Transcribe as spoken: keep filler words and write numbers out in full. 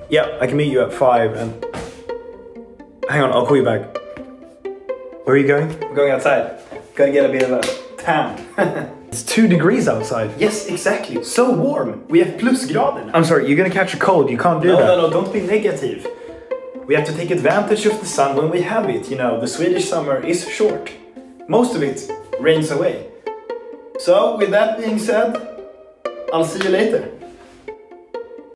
Yeah, I can meet you at five and... Hang on, I'll call you back. Where are you going? I'm going outside. Gotta get a bit of a tan. It's two degrees outside. Yes, exactly. So warm. We have plusgrader now. I'm sorry, you're gonna catch a cold. You can't do no, that. No, no, no, don't be negative. We have to take advantage of the sun when we have it. You know, the Swedish summer is short. Most of it rains away. So, with that being said, I'll see you later.